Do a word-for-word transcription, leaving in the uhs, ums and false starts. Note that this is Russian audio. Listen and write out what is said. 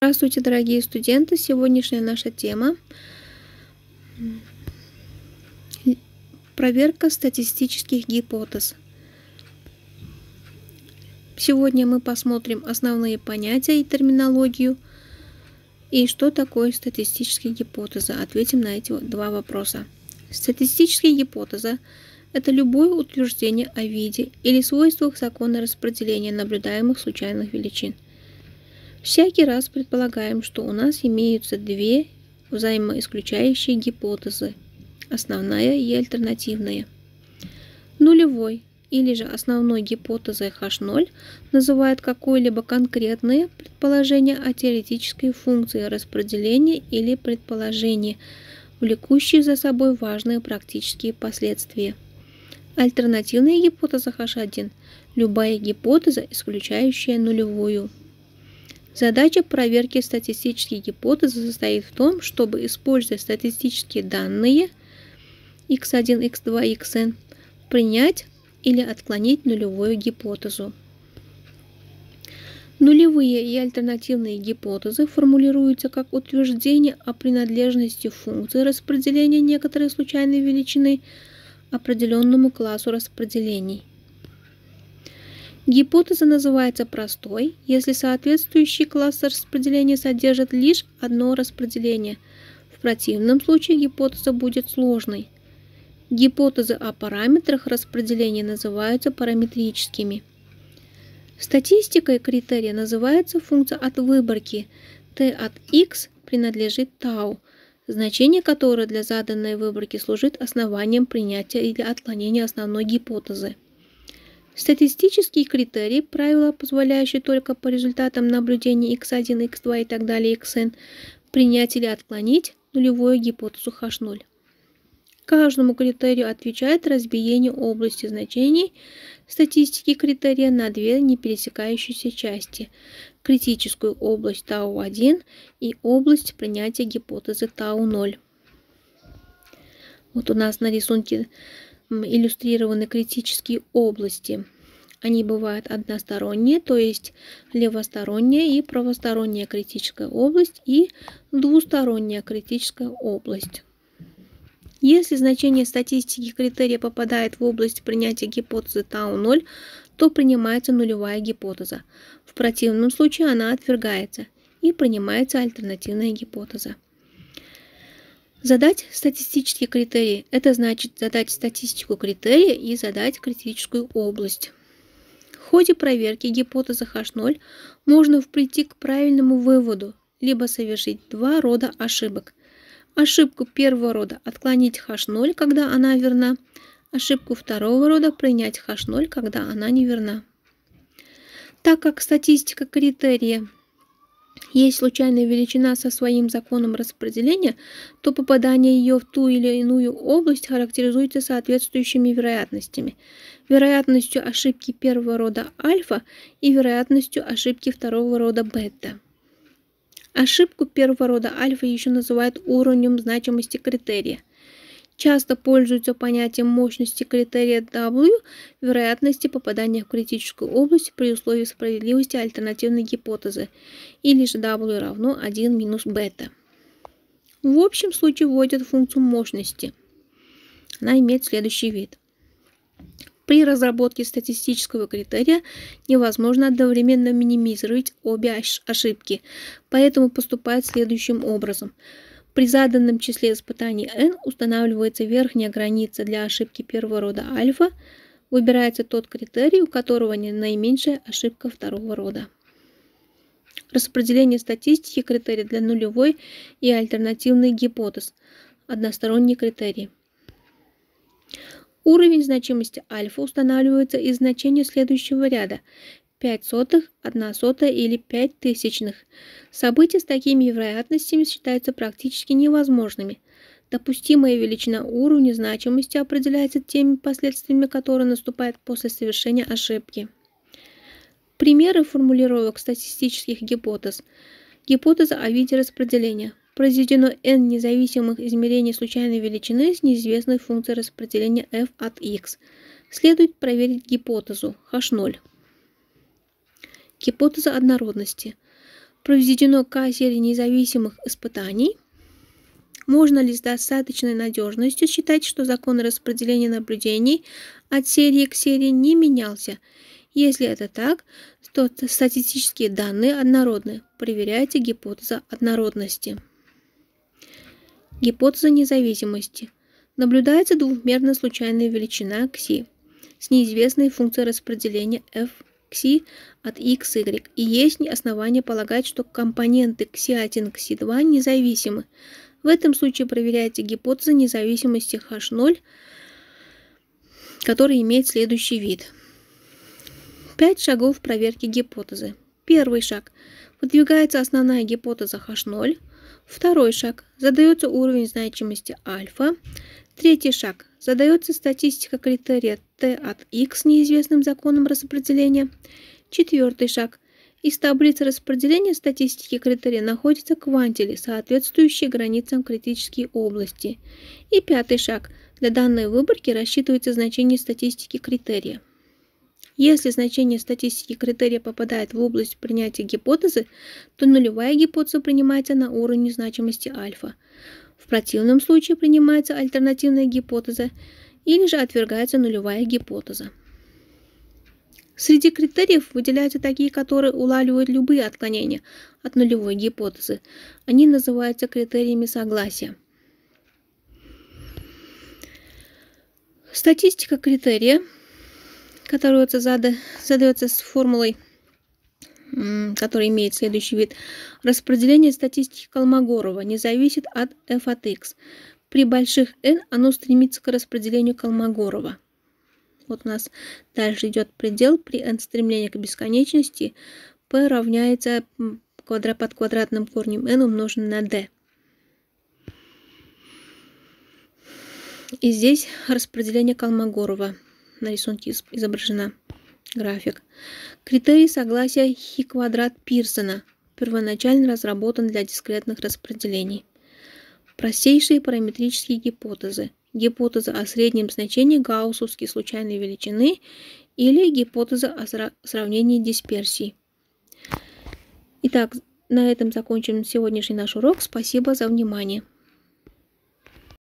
Здравствуйте, дорогие студенты! Сегодняшняя наша тема – проверка статистических гипотез. Сегодня мы посмотрим основные понятия и терминологию, и что такое статистические гипотезы. Ответим на эти два вопроса. Статистические гипотезы – это любое утверждение о виде или свойствах закона распределения наблюдаемых случайных величин. Всякий раз предполагаем, что у нас имеются две взаимоисключающие гипотезы – основная и альтернативная. Нулевой или же основной гипотезой эйч ноль называют какое-либо конкретное предположение о теоретической функции распределения или предположение, влекущее за собой важные практические последствия. Альтернативная гипотеза эйч один – любая гипотеза, исключающая нулевую. Задача проверки статистических гипотез состоит в том, чтобы, используя статистические данные икс один, икс два, xn, принять или отклонить нулевую гипотезу. Нулевые и альтернативные гипотезы формулируются как утверждение о принадлежности функции распределения некоторой случайной величины определенному классу распределений. Гипотеза называется простой, если соответствующий класс распределения содержит лишь одно распределение. В противном случае гипотеза будет сложной. Гипотезы о параметрах распределения называются параметрическими. Статистикой критерия называется функция от выборки t от x принадлежит tau, значение которой для заданной выборки служит основанием принятия или отклонения основной гипотезы. Статистические критерии, правила, позволяющие только по результатам наблюдений икс один, икс два и так далее xn принять или отклонить нулевую гипотезу эйч ноль. Каждому критерию отвечает разбиение области значений статистики критерия на две непересекающиеся части – критическую область тау один и область принятия гипотезы тау ноль. Вот у нас на рисунке иллюстрированы критические области. Они бывают односторонние, то есть левосторонняя и правосторонняя критическая область и двусторонняя критическая область. Если значение статистики критерия попадает в область принятия гипотезы тау ноль, то принимается нулевая гипотеза. В противном случае она отвергается и принимается альтернативная гипотеза. Задать статистические критерии – это значит задать статистику критерия и задать критическую область. В ходе проверки гипотезы эйч ноль можно прийти к правильному выводу, либо совершить два рода ошибок. Ошибку первого рода – отклонить эйч ноль, когда она верна, ошибку второго рода – принять эйч ноль, когда она не верна. Так как статистика критерия есть случайная величина со своим законом распределения, то попадание ее в ту или иную область характеризуется соответствующими вероятностями. Вероятностью ошибки первого рода альфа и вероятностью ошибки второго рода бета. Ошибку первого рода альфа еще называют уровнем значимости критерия. Часто пользуются понятием мощности критерия W, вероятности попадания в критическую область при условии справедливости альтернативной гипотезы, или же W равно один минус бета. В общем случае вводят функцию мощности. Она имеет следующий вид. При разработке статистического критерия невозможно одновременно минимизировать обе ошибки, поэтому поступает следующим образом. При заданном числе испытаний n устанавливается верхняя граница для ошибки первого рода альфа, выбирается тот критерий, у которого наименьшая ошибка второго рода. Распределение статистики критерия для нулевой и альтернативной гипотез. Односторонний критерий. Уровень значимости альфа устанавливается из значения следующего ряда – пять сотых, одна сотая или пять тысячных. События с такими вероятностями считаются практически невозможными. Допустимая величина уровня значимости определяется теми последствиями, которые наступают после совершения ошибки. Примеры формулировок статистических гипотез. Гипотеза о виде распределения. Произведено n независимых измерений случайной величины с неизвестной функцией распределения f от x. Следует проверить гипотезу эйч ноль. Гипотеза однородности. Проведено к серии независимых испытаний. Можно ли с достаточной надежностью считать, что закон распределения наблюдений от серии к серии не менялся? Если это так, то статистические данные однородны. Проверяйте гипотезу однородности. Гипотеза независимости. Наблюдается двухмерная случайная величина кси с неизвестной функцией распределения f кси от x, y, и есть основания полагать, что компоненты кси один, кси два независимы. В этом случае проверяйте гипотезу независимости эйч ноль, которая имеет следующий вид. Пять шагов проверки гипотезы. Первый шаг. Выдвигается основная гипотеза эйч ноль. Второй шаг. Задается уровень значимости альфа. Третий шаг. Задается статистика критерия t от x с неизвестным законом распределения. Четвертый шаг. Из таблицы распределения статистики критерия находятся квантили, соответствующие границам критической области. И пятый шаг. Для данной выборки рассчитывается значение статистики критерия. Если значение статистики критерия попадает в область принятия гипотезы, то нулевая гипотеза принимается на уровне значимости альфа. В противном случае принимается альтернативная гипотеза или же отвергается нулевая гипотеза. Среди критериев выделяются такие, которые улавливают любые отклонения от нулевой гипотезы. Они называются критериями согласия. Статистика критерия, которая задается с формулой, которая имеет следующий вид. Распределение статистики Колмогорова не зависит от f от x. При больших n оно стремится к распределению Колмогорова. Вот у нас дальше идет предел. При n стремлении к бесконечности p равняется квадрат под квадратным корнем n умноженное на d. И здесь распределение Колмогорова. На рисунке изображена график. Критерий согласия хи-квадрат Пирсона первоначально разработан для дискретных распределений. Простейшие параметрические гипотезы. Гипотеза о среднем значении гауссовской случайной величины или гипотеза о сравнении дисперсий. Итак, на этом закончим сегодняшний наш урок. Спасибо за внимание.